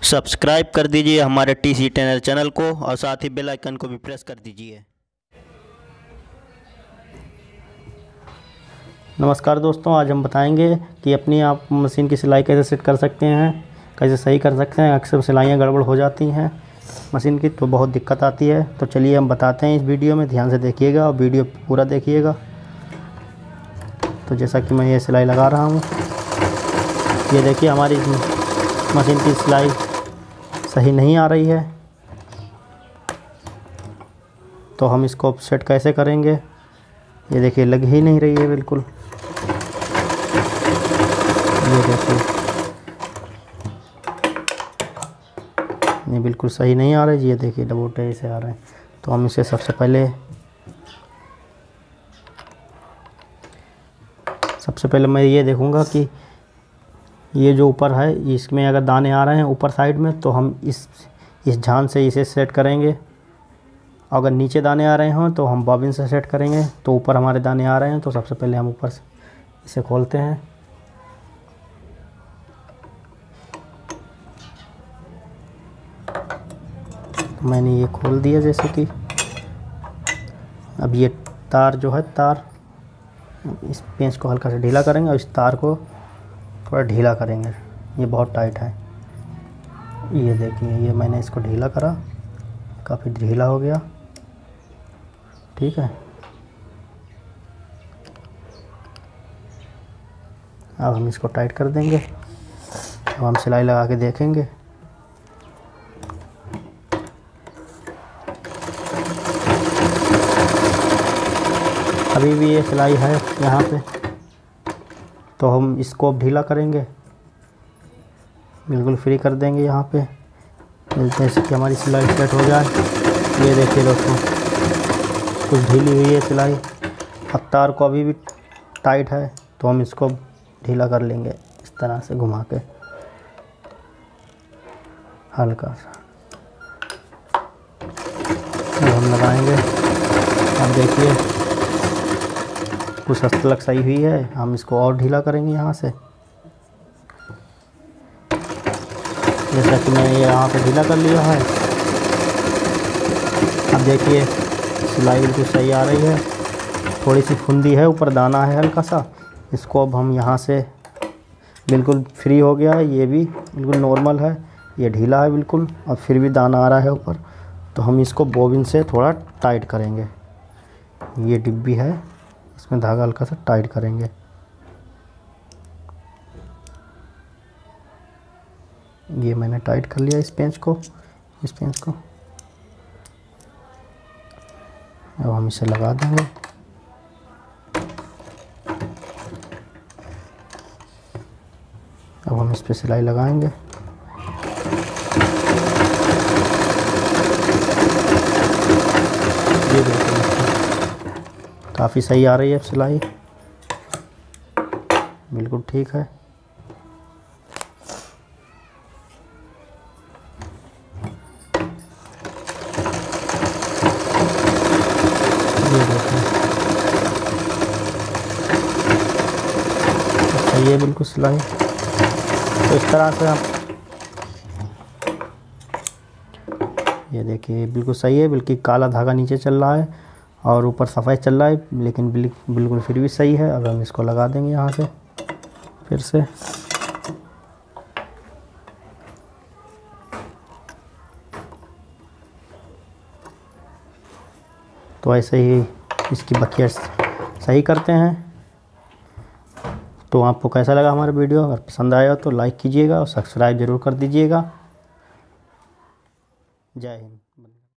Subscribe कर दीजिए हमारे TC टेनर चैनल को और साथ ही बेल आइकन को भी प्रेस कर दीजिए। नमस्कार दोस्तों, आज हम बताएंगे कि अपनी आप मशीन की सिलाई कैसे सेट कर सकते हैं, कैसे सही कर सकते हैं। अक्सर सिलाइयाँ गड़बड़ हो जाती हैं मशीन की, तो बहुत दिक्कत आती है। तो चलिए हम बताते हैं इस वीडियो में, ध्यान से देखिएगा और वीडियो पूरा देखिएगा। तो जैसा कि मैं ये सिलाई लगा रहा हूँ, ये देखिए हमारी मशीन की सिलाई सही नहीं आ रही है। तो हम इसको सेट कैसे करेंगे, ये देखिए लग ही नहीं रही है बिल्कुल। ये देखिए ये बिल्कुल सही नहीं आ रहा है। ये देखिए डबोटे से आ रहे हैं। तो हम इसे सबसे पहले मैं ये देखूंगा कि ये जो ऊपर है इसमें अगर दाने आ रहे हैं ऊपर साइड में, तो हम इस झान से इसे सेट करेंगे। अगर नीचे दाने आ रहे हों तो हम बॉबिन से सेट करेंगे। तो ऊपर हमारे दाने आ रहे हैं, तो सबसे पहले हम ऊपर से इसे खोलते हैं। तो मैंने ये खोल दिया जैसे कि। अब ये तार जो है, तार इस पेंच को हल्का से ढीला करेंगे और इस तार को थोड़ा ढीला करेंगे। ये बहुत टाइट है। ये देखिए, ये मैंने इसको ढीला करा, काफ़ी ढीला हो गया। ठीक है, अब हम इसको टाइट कर देंगे। अब हम सिलाई लगा के देखेंगे। अभी भी ये सिलाई है यहाँ पे, तो हम इसको अब ढीला करेंगे, बिल्कुल फ्री कर देंगे यहाँ पे, जैसे कि हमारी सिलाई सेट हो जाए। ये देखिए दोस्तों, कुछ ढीली हुई है सिलाई। अब तार को अभी भी टाइट है, तो हम इसको ढीला कर लेंगे इस तरह से घुमा के हल्का सा। अब हम लगाएंगे। अब देखिए कुछ हद तक सही हुई है। हम इसको और ढीला करेंगे यहाँ से, जैसा कि मैंने यहाँ पे ढीला कर लिया है। अब देखिए सिलाई बिल्कुल सही आ रही है। थोड़ी सी फुंदी है, ऊपर दाना है हल्का सा। इसको अब हम यहाँ से बिल्कुल फ्री हो गया है। ये भी बिल्कुल नॉर्मल है, ये ढीला है बिल्कुल, और फिर भी दाना आ रहा है ऊपर। तो हम इसको बॉबिन से थोड़ा टाइट करेंगे। ये डिब्बी है, इसमें धागा हल्का सा टाइट करेंगे। ये मैंने टाइट कर लिया इस पेंच को। अब हम इसे लगा देंगे। अब हम इस पे सिलाई लगाएंगे। ये देखिए काफ़ी सही आ रही है सिलाई, बिल्कुल ठीक है। ये देखिए सही है बिल्कुल सिलाई। तो इस तरह से आप ये देखिए बिल्कुल सही है। बिल्कुल काला धागा नीचे चल रहा है और ऊपर सफ़ेद चल रहा है, लेकिन बिल्कुल फिर भी सही है। अब हम इसको लगा देंगे यहाँ से फिर से। तो ऐसे ही इसकी बखिया सही करते हैं। तो आपको कैसा लगा हमारा वीडियो? अगर पसंद आया तो लाइक कीजिएगा और सब्सक्राइब ज़रूर कर दीजिएगा। जय हिंद।